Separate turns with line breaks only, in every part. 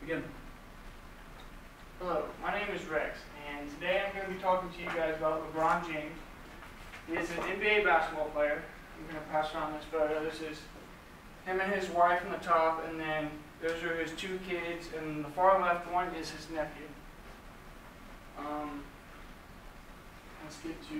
Begin.
Hello, my name is Rex, and today I'm going to be talking to you guys about LeBron James. He is an NBA basketball player. I'm going to pass around this photo. This is him and his wife on the top, and then those are his two kids, and the far left one is his nephew. Let's get to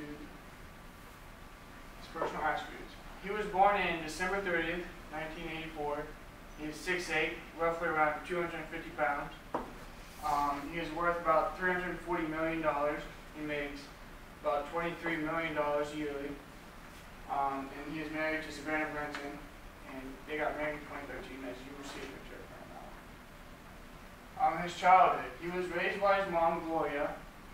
his personal attributes. He was born in December 30th, 1984. He is 6'8", roughly around 250 pounds. He is worth about $340 million. He makes about $23 million yearly. And he is married to Savannah Brenton, and they got married in 2013, as you will see a picture of her now. His childhood. He was raised by his mom, Gloria.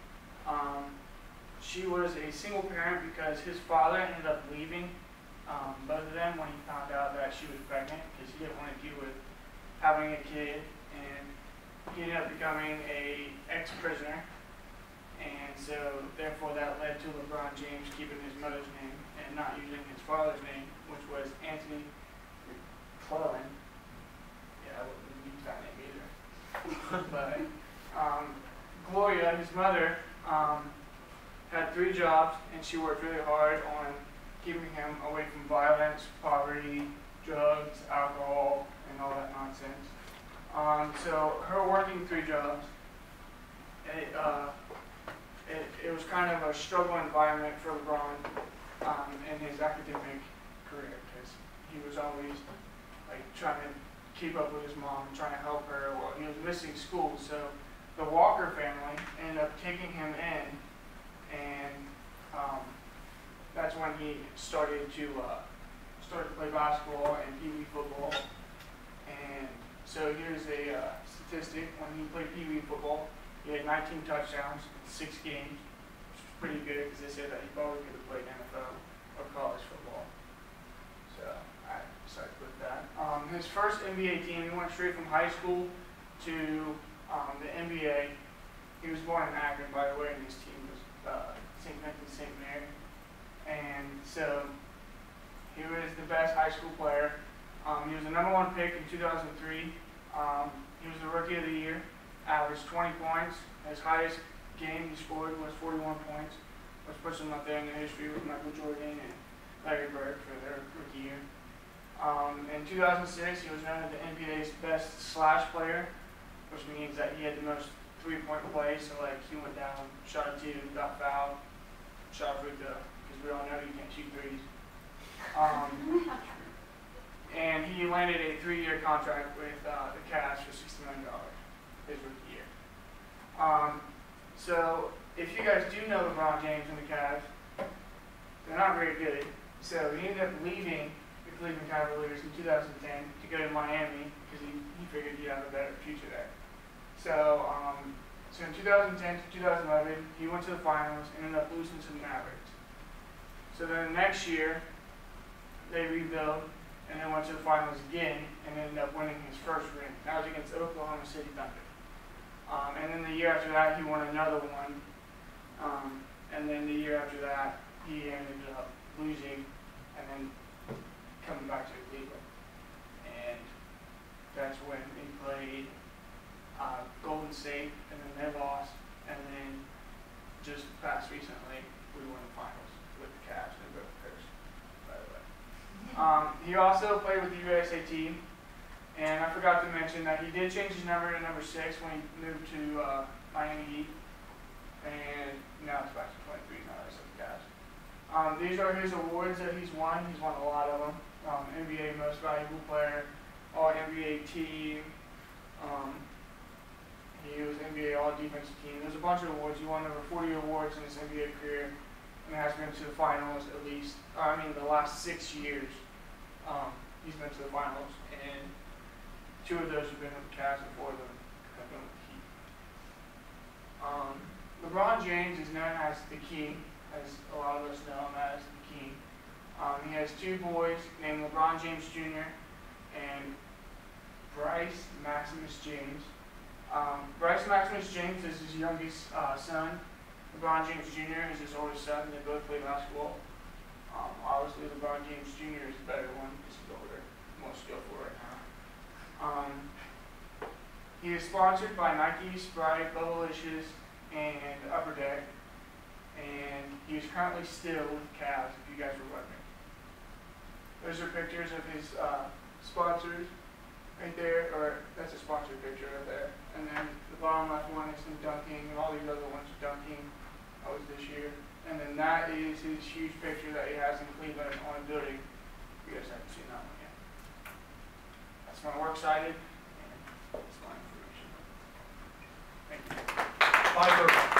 She was a single parent because his father ended up leaving both of them when he found out that she was pregnant, because he didn't want to deal with having a kid, and he ended up becoming an ex-prisoner, and so therefore that led to LeBron James keeping his mother's name and not using his father's name, which was Anthony McClellan. Yeah, I wouldn't use that name either. But Gloria, his mother, had 3 jobs, and she worked really hard on keeping him away from violence, poverty, drugs, alcohol, and all that nonsense. So her working 3 jobs, it was kind of a struggle environment for LeBron in his academic career, because he was always like trying to keep up with his mom and trying to help her while he was missing school. So the Walker family ended up taking him in, and that's when he started to play basketball and Pee Wee football. And so here's a statistic: when he played Pee Wee football, he had 19 touchdowns in 6 games, which was pretty good because they said that he probably could have played NFL or college football. So I decided to put that. His first NBA team, he went straight from high school to the NBA. He was born in Akron, by the way, and his team was St. Vincent St. Mary. And so he was the best high school player. He was the #1 pick in 2003. He was the Rookie of the Year, averaged 20 points. His highest game he scored was 41 points, which puts him up there in the history with Michael Jordan and Larry Bird for their rookie year. In 2006, he was known as the NBA's best slash player, which means that he had the most three-point plays. So like he went down, shot a 2, got fouled, shot a free throw, because we all know you can't shoot threes. And he landed a 3-year contract with the Cavs for $60 million his rookie year. So if you guys do know LeBron James and the Cavs, they're not very good. So he ended up leaving the Cleveland Cavaliers in 2010 to go to Miami because he figured he'd have a better future there. So in 2010 to 2011, he went to the finals and ended up losing to the Mavericks. So then the next year, they rebuilt and then went to the finals again and ended up winning his first ring. That was against Oklahoma City Thunder. And then the year after that, he won another one. And then the year after that, he ended up losing and then coming back to Cleveland. And that's when he played Golden State, and then they lost. And then just past recently, we won the finals with the Cavs, and both cursed, by the way. He also played with the USA team. And I forgot to mention that he did change his number to number 6 when he moved to Miami Heat. And now it's back to 23 now as the Cavs. These are his awards that he's won. He's won a lot of them. NBA Most Valuable Player, All-NBA Team. He was NBA All-Defensive Team. There's a bunch of awards. He won over 40 awards in his NBA career and has been to the finals at least, the last 6 years. He's been to the finals, and 2 of those have been with the Cavs and 4 of them have been with the Heat. LeBron James is known as the King, as a lot of us know him as the King. He has 2 boys named LeBron James Jr. and Bryce Maximus James. Bryce Maximus James is his youngest son. LeBron James Jr. is his oldest son. They both play basketball. Obviously, LeBron James Jr. is the better one because he's older, more skillful right now. He is sponsored by Nike, Sprite, Bubblicious, and Upper Deck. And he is currently still with Cavs, if you guys were wondering. Those are pictures of his sponsors right there, or that's a sponsored picture right there. And then the bottom left one is him dunking, and all these other ones are dunking. That was this year. And then that is his huge picture that he has in Cleveland on a building. You guys haven't seen that one yet. That's my works cited, and that's my information. Thank you.
Piper.